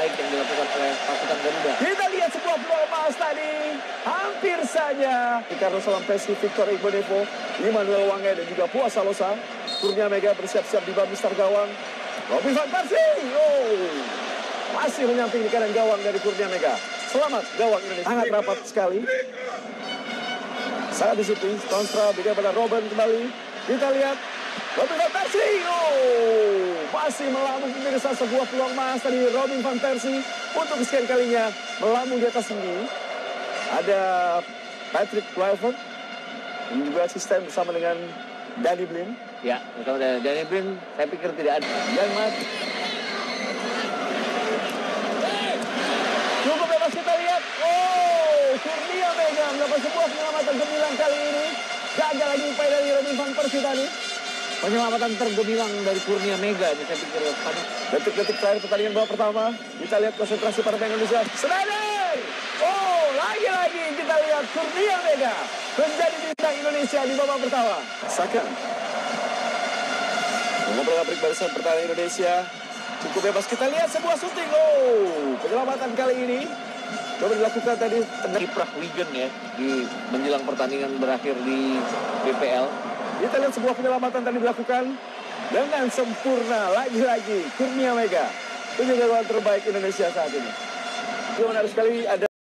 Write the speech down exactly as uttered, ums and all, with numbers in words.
terbaik yang dilakukan oleh pasukan Garuda. Kita lihat sebuah peluang emas tadi. Hampir saja. Ricardo Salampesi, Victor Igbonevo, Immanuel Wange dan juga Puas Salosa. Kurnia Mega bersiap-siap di bawah Mister Gawang. Robin van Persie. Oh. Masih menyamping di kanan gawang dari Kurnia Mega. Selamat gawang Indonesia. Sangat rapat sekali. Sangat disiplin. Stonstra berikan pada Robin kembali. Kita lihat. Robin van Persie. Oh. Masih melambung pemirsa sebuah peluang emas tadi Robin van Persie. Untuk kesekian kalinya melambung di atas ini. Ada Patrick Kluivert. Ini juga asisten bersama dengan Danny Blind. Ya, bersama dengan Danny Blind, saya pikir tidak ada. Yang mat. Cukup bebas kita lihat. Oh, Kurnia Mega mendapat sebuah penyelamatan gemilang kali ini. Gagal lagi upaya dari Robin van Persie tadi. Penyelamatan tergemilang dari Kurnia Mega ini saya pikir panas. Detik-detik terakhir pertandingan babak pertama. Kita lihat konsentrasi para pemain Indonesia. Snyder! Oh, lagi-lagi kita lihat Kurnia Mega menjadi bintang Indonesia di babak pertama. Saka. Mengobrol-abrik barisan pertahanan Indonesia. Cukup bebas kita lihat sebuah syuting. Oh, penyelamatan kali ini coba dilakukan tadi Kiprah Wigan ya di menjelang pertandingan berakhir di B P L. Kita lihat sebuah penyelamatan tadi dilakukan dengan sempurna. Lagi-lagi Kurnia Mega, penjaga gawang terbaik Indonesia saat ini. Yang menarik sekali ada